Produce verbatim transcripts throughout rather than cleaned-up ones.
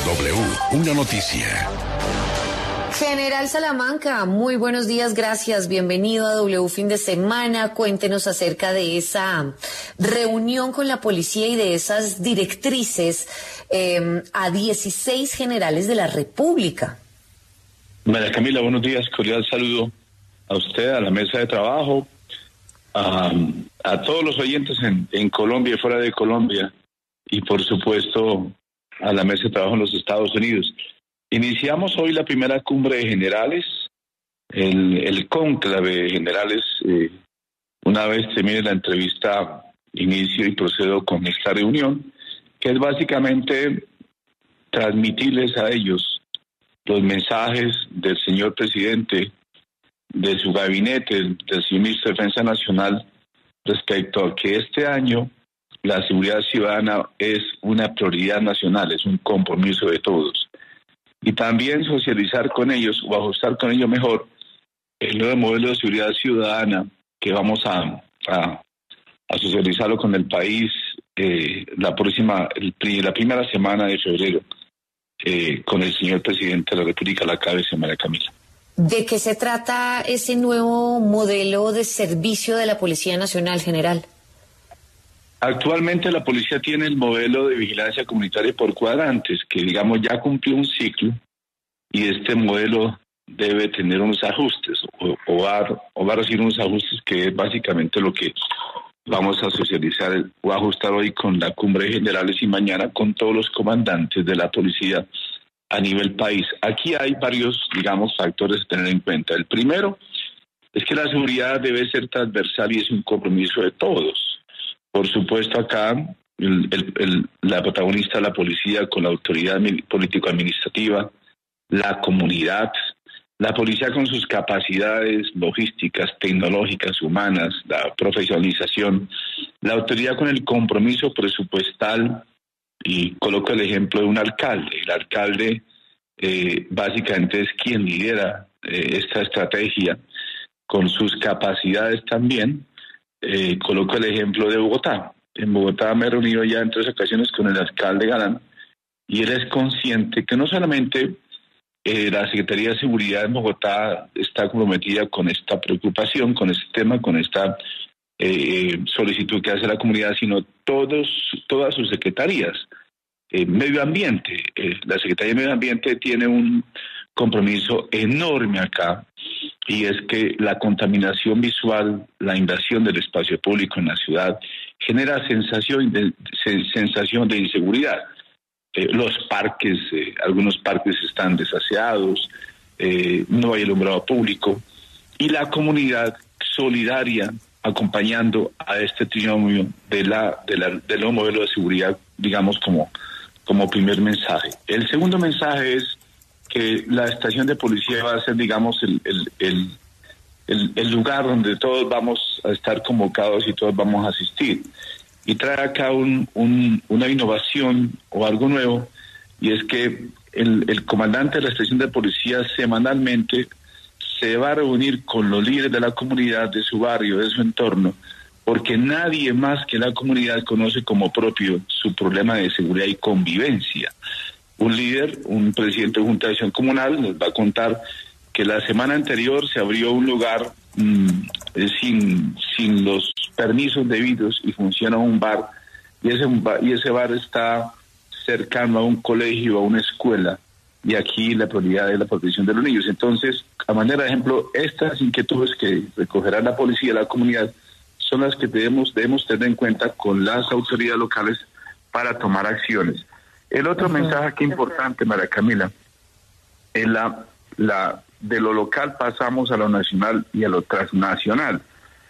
W, una noticia. General Salamanca, muy buenos días, gracias, bienvenido a W Fin de Semana. Cuéntenos acerca de esa reunión con la policía y de esas directrices eh, a dieciséis generales de la República. María Camila, buenos días, cordial saludo a usted, a la mesa de trabajo, a, a todos los oyentes en, en Colombia y fuera de Colombia, y por supuesto a la mesa de trabajo en los Estados Unidos. Iniciamos hoy la primera cumbre de generales, el, el cónclave de generales. Eh, una vez termine la entrevista, inicio y procedo con esta reunión, que es básicamente transmitirles a ellos los mensajes del señor presidente, de su gabinete, del señor ministro de Defensa Nacional, respecto a que este año la seguridad ciudadana es una prioridad nacional, es un compromiso de todos. Y también socializar con ellos o ajustar con ellos mejor el nuevo modelo de seguridad ciudadana que vamos a, a, a socializarlo con el país eh, la próxima, el, la primera semana de febrero eh, con el señor presidente de la República a la cabeza, María Camila. ¿De qué se trata ese nuevo modelo de servicio de la Policía Nacional, general? Actualmente la policía tiene el modelo de vigilancia comunitaria por cuadrantes, que digamos ya cumplió un ciclo, y este modelo debe tener unos ajustes, o, o, va, o va a recibir unos ajustes, que es básicamente lo que vamos a socializar o ajustar hoy con la cumbre de generales y mañana con todos los comandantes de la policía a nivel país. Aquí hay varios, digamos, factores a tener en cuenta. El primero es que la seguridad debe ser transversal y es un compromiso de todos. Por supuesto, acá el, el, el, la protagonista de la policía con la autoridad político-administrativa, la comunidad, la policía con sus capacidades logísticas, tecnológicas, humanas, la profesionalización, la autoridad con el compromiso presupuestal, y coloco el ejemplo de un alcalde. El alcalde eh, básicamente es quien lidera eh, esta estrategia con sus capacidades también. Eh, coloco el ejemplo de Bogotá. En Bogotá me he reunido ya en tres ocasiones con el alcalde Galán y él es consciente que no solamente eh, la Secretaría de Seguridad en Bogotá está comprometida con esta preocupación, con este tema, con esta eh, solicitud que hace la comunidad, sino todos, todas sus secretarías. Eh, medio ambiente, eh, la Secretaría de Medio Ambiente tiene un compromiso enorme acá, y es que la contaminación visual, la invasión del espacio público en la ciudad, genera sensación de, sensación de inseguridad. Eh, los parques, eh, algunos parques están desaseados, eh, no hay alumbrado público, y la comunidad solidaria acompañando a este trinomio de la, de la, del nuevo modelo de seguridad, digamos, como, como primer mensaje. El segundo mensaje es que la estación de policía va a ser, digamos, el, el, el, el, el lugar donde todos vamos a estar convocados y todos vamos a asistir. Y trae acá un, un, una innovación o algo nuevo, y es que el, el comandante de la estación de policía semanalmente se va a reunir con los líderes de la comunidad, de su barrio, de su entorno, porque nadie más que la comunidad conoce como propio su problema de seguridad y convivencia. Un líder, un presidente de Junta de Acción Comunal, nos va a contar que la semana anterior se abrió un lugar mmm, sin, sin los permisos debidos y funciona un bar, y ese, y ese bar está cercano a un colegio, a una escuela, y aquí la prioridad es la protección de los niños. Entonces, a manera de ejemplo, estas inquietudes que recogerá la policía de la comunidad son las que debemos, debemos tener en cuenta con las autoridades locales para tomar acciones. El otro uh-huh. mensaje aquí importante, María Camila, es la, la de lo local pasamos a lo nacional y a lo transnacional.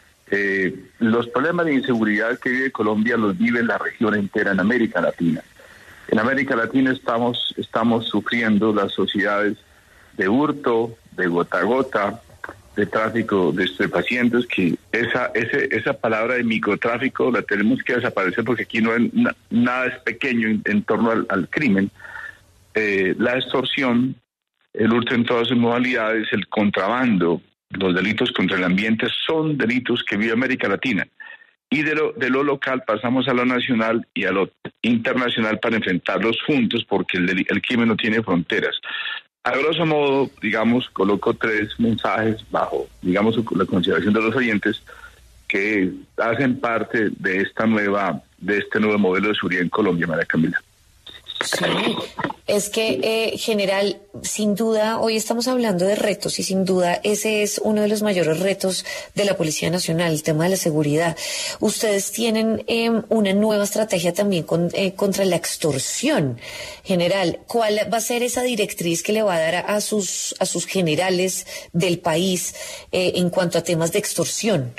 Eh, los problemas de inseguridad que vive Colombia los vive la región entera en América Latina. En América Latina estamos, estamos sufriendo las sociedades de hurto, de gota a gota, de tráfico de estupefacientes, que esa, ese, esa palabra de microtráfico la tenemos que desaparecer porque aquí no es, na, nada es pequeño en, en torno al, al crimen. Eh, la extorsión, el hurto en todas sus modalidades, el contrabando, los delitos contra el ambiente son delitos que vive América Latina. y de lo, de lo local pasamos a lo nacional y a lo internacional para enfrentarlos juntos, porque el, el crimen no tiene fronteras. A grosso modo, digamos, coloco tres mensajes bajo, digamos, la consideración de los oyentes que hacen parte de esta nueva, de este nuevo modelo de seguridad en Colombia, María Camila. Sí, es que, eh, general, sin duda, hoy estamos hablando de retos y sin duda ese es uno de los mayores retos de la Policía Nacional, el tema de la seguridad. Ustedes tienen eh, una nueva estrategia también con, eh, contra la extorsión. General, ¿cuál va a ser esa directriz que le va a dar a, a sus a sus generales del país eh, en cuanto a temas de extorsión?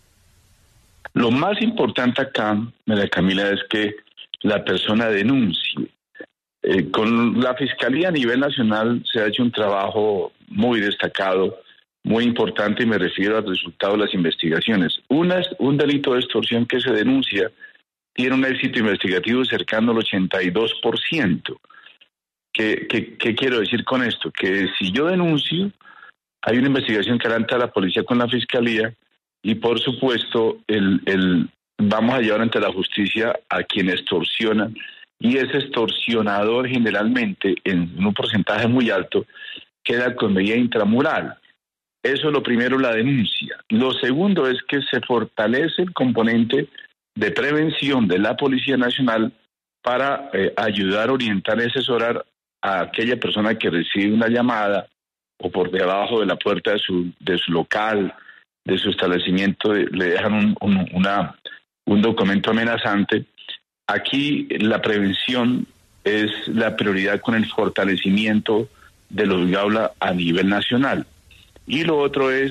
Lo más importante acá, María Camila, es que la persona denuncie. Eh, con la Fiscalía a nivel nacional se ha hecho un trabajo muy destacado, muy importante, y me refiero al resultado de las investigaciones. Una, un delito de extorsión que se denuncia tiene un éxito investigativo cercano al ochenta y dos por ciento. ¿Qué, qué, qué quiero decir con esto? Que si yo denuncio, hay una investigación que adelanta la policía con la Fiscalía y, por supuesto, el, el, vamos a llevar ante la justicia a quien extorsiona. Y ese extorsionador generalmente, en un porcentaje muy alto, queda con medida intramural. Eso es lo primero, la denuncia. Lo segundo es que se fortalece el componente de prevención de la Policía Nacional para eh, ayudar, orientar y asesorar a aquella persona que recibe una llamada o por debajo de la puerta de su, de su local, de su establecimiento, le dejan un, un, una, un documento amenazante. Aquí la prevención es la prioridad con el fortalecimiento de los Gaula a nivel nacional. Y lo otro es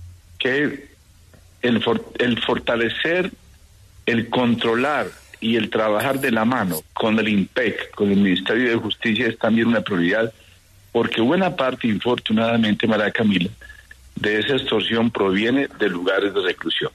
que el, for, el fortalecer, el controlar y el trabajar de la mano con el INPEC, con el Ministerio de Justicia, es también una prioridad, porque buena parte, infortunadamente, María Camila, de esa extorsión proviene de lugares de reclusión.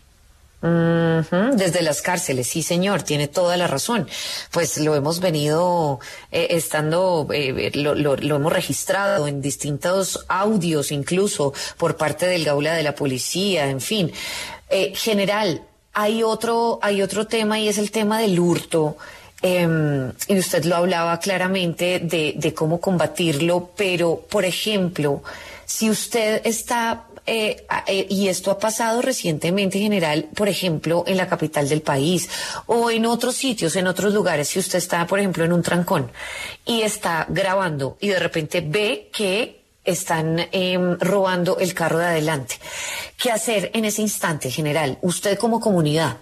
Uh-huh, desde las cárceles, sí señor, tiene toda la razón. Pues lo hemos venido eh, estando, eh, lo, lo, lo hemos registrado en distintos audios, incluso por parte del Gaula de la Policía, en fin. Eh, general, hay otro, hay otro tema y es el tema del hurto. Eh, y usted lo hablaba claramente de, de cómo combatirlo, pero, por ejemplo, si usted está... Eh, eh, y esto ha pasado recientemente, general, por ejemplo, en la capital del país o en otros sitios, en otros lugares. Si usted está, por ejemplo, en un trancón y está grabando y de repente ve que están eh, robando el carro de adelante, ¿qué hacer en ese instante, general? Usted como comunidad.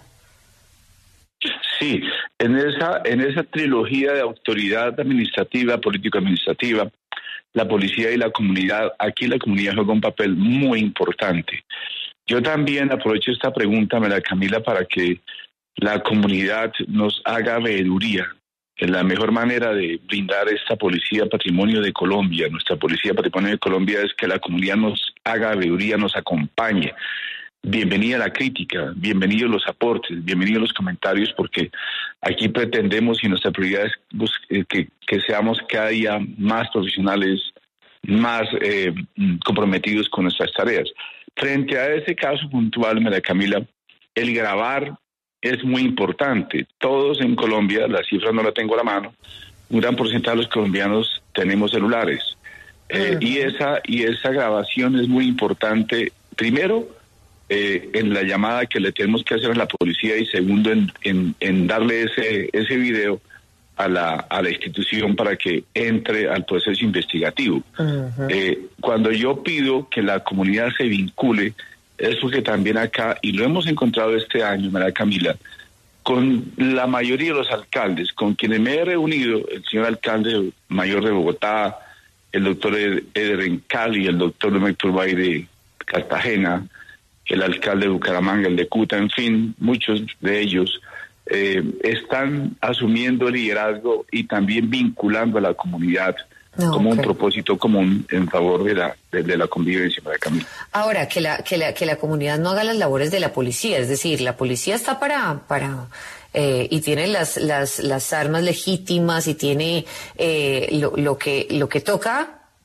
Sí, en esa, en esa trilogía de autoridad administrativa, político-administrativa, la policía y la comunidad, aquí la comunidad juega un papel muy importante. Yo también aprovecho esta pregunta, María Camila, para que la comunidad nos haga veeduría en la mejor manera de brindar esta policía patrimonio de Colombia. Nuestra policía patrimonio de Colombia es que la comunidad nos haga veeduría, nos acompañe. Bienvenida la crítica, bienvenidos los aportes, bienvenidos los comentarios, porque aquí pretendemos y nuestra prioridad es que, que seamos cada día más profesionales, más eh, comprometidos con nuestras tareas. Frente a ese caso puntual, María Camila, el grabar es muy importante. Todos en Colombia, la cifra no la tengo a la mano, un gran porcentaje de los colombianos tenemos celulares. Eh, uh-huh. y, esa, y esa grabación es muy importante, primero, Eh, en la llamada que le tenemos que hacer a la policía y segundo en, en, en darle ese ese video a la a la institución para que entre al proceso investigativo. Uh-huh. Eh, cuando yo pido que la comunidad se vincule, es porque también acá, y lo hemos encontrado este año, María Camila, con la mayoría de los alcaldes, con quienes me he reunido, el señor alcalde mayor de Bogotá, el doctor Eder en Cali, el doctor Turbay de Cartagena, el alcalde de Bucaramanga, el de Cuta, en fin, muchos de ellos eh, están asumiendo el liderazgo y también vinculando a la comunidad no, como okay. un propósito común en favor de la de, de la convivencia, María Camila. Ahora, que la, que la que la comunidad no haga las labores de la policía, es decir, la policía está para para eh, y tiene las las las armas legítimas y tiene eh, lo, lo que lo que toca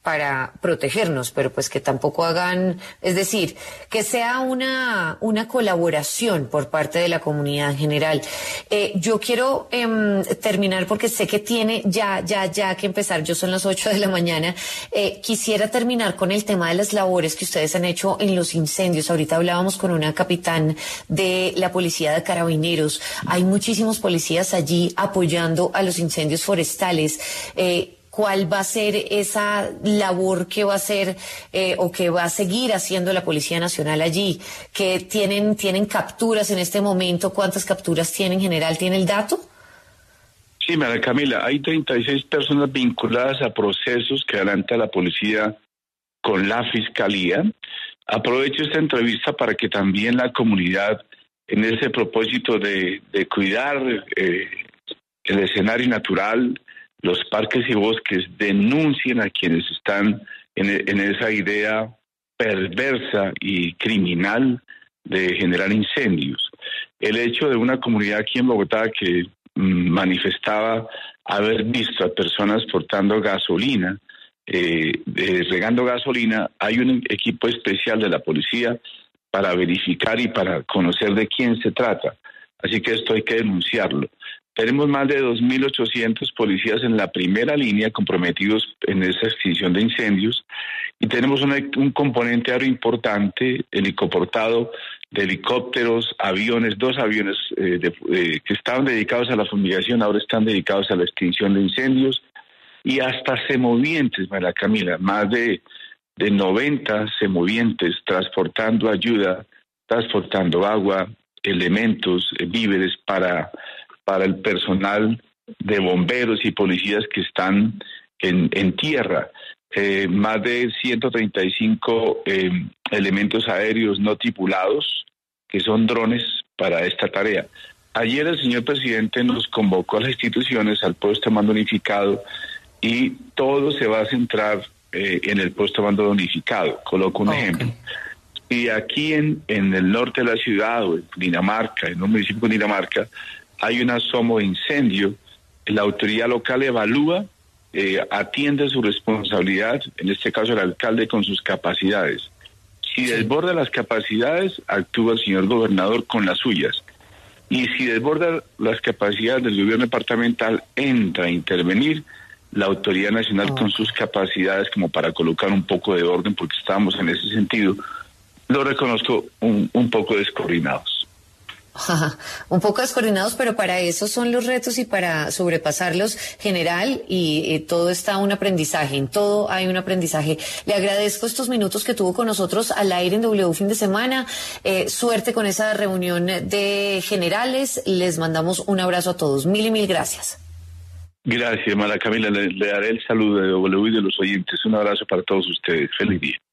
para protegernos, pero pues que tampoco hagan, es decir, que sea una, una colaboración por parte de la comunidad en general. Eh, yo quiero eh, terminar porque sé que tiene ya, ya, ya que empezar, yo son las ocho de la mañana, eh, quisiera terminar con el tema de las labores que ustedes han hecho en los incendios. Ahorita hablábamos con una capitán de la Policía de Carabineros, hay muchísimos policías allí apoyando a los incendios forestales. Eh, ¿Cuál va a ser esa labor que va a hacer eh, o que va a seguir haciendo la Policía Nacional allí? ¿Que tienen, tienen capturas en este momento? ¿Cuántas capturas tienen en general? ¿Tiene el dato? Sí, María Camila, hay treinta y seis personas vinculadas a procesos que adelanta la policía con la Fiscalía. Aprovecho esta entrevista para que también la comunidad, en ese propósito de, de cuidar eh, el escenario natural, los parques y bosques, denuncien a quienes están en, en esa idea perversa y criminal de generar incendios. El hecho de una comunidad aquí en Bogotá que mmm, manifestaba haber visto a personas portando gasolina, eh, eh, regando gasolina, hay un equipo especial de la policía para verificar y para conocer de quién se trata. Así que esto hay que denunciarlo. Tenemos más de dos mil ochocientos policías en la primera línea comprometidos en esa extinción de incendios y tenemos una, un componente aéreo importante, helicoportado de helicópteros, aviones, dos aviones eh, de, eh, que estaban dedicados a la fumigación, ahora están dedicados a la extinción de incendios y hasta semovientes, María Camila, más de, de noventa semovientes transportando ayuda, transportando agua, elementos, eh, víveres para... para el personal de bomberos y policías que están en, en tierra. Eh, más de ciento treinta y cinco eh, elementos aéreos no tripulados, que son drones, para esta tarea. Ayer el señor presidente nos convocó a las instituciones al puesto de mando unificado y todo se va a centrar eh, en el puesto de mando unificado. Coloco un okay. ejemplo. Y aquí en, en el norte de la ciudad, o en Dinamarca, en un municipio de Dinamarca, hay un asomo de incendio, la autoridad local evalúa, eh, atiende su responsabilidad, en este caso el alcalde con sus capacidades. Si desborda las capacidades, actúa el señor gobernador con las suyas. Y si desborda las capacidades del gobierno departamental, entra a intervenir la autoridad nacional oh. con sus capacidades como para colocar un poco de orden, porque estamos en ese sentido, lo reconozco, un, un poco descoordinados. Ajá, un poco descoordinados, pero para eso son los retos y para sobrepasarlos general y eh, todo está un aprendizaje, en todo hay un aprendizaje. Le agradezco estos minutos que tuvo con nosotros al aire en W Fin de Semana, eh, suerte con esa reunión de generales, les mandamos un abrazo a todos, mil y mil gracias. Gracias, María Camila, le, le daré el saludo de W y de los oyentes, un abrazo para todos ustedes, feliz día.